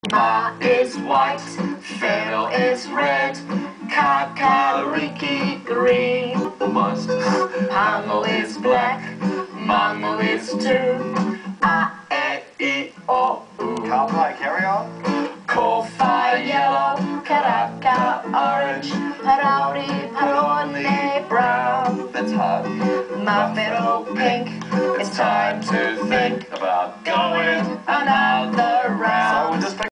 Ma is white, Fiddle is red, Kakariki green, Hango is black, Mango is two, A-E-I-O-U. Cowpie, carry on. Ko-Fi yellow, Karaka orange, Howdy Palone brown. That's hard. My fiddle pink, it's time to think about going another round. So we'll just